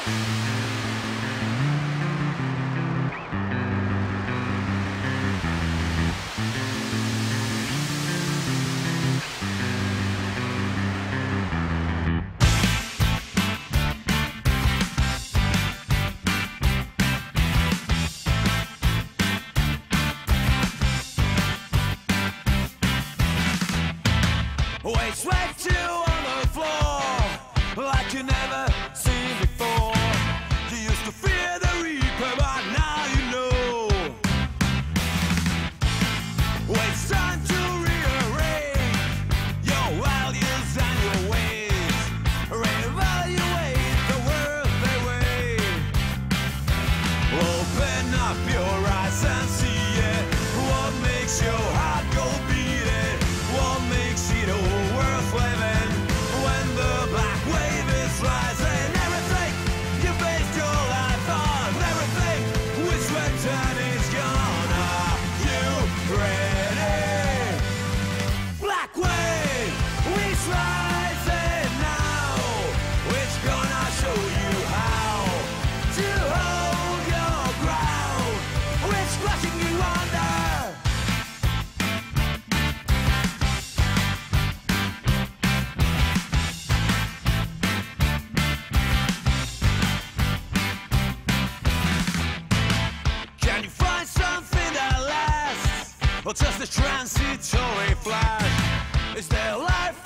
Waist right to on the floor, like you never seen before. You used to fear the reaper, but now you know. Waste time to rearrange your values and your ways. Reevaluate the world they weigh. Open up your eyes and see it. What makes your heart go beating? What makes it all worth living? When the black wave is rising, everything you based your life on, everything which return is gone. Are you ready? Black wave, which rising now, which gonna show you how to hold your ground, which crushing you under. Can you find something that lasts, or just a transitory flash? Is there life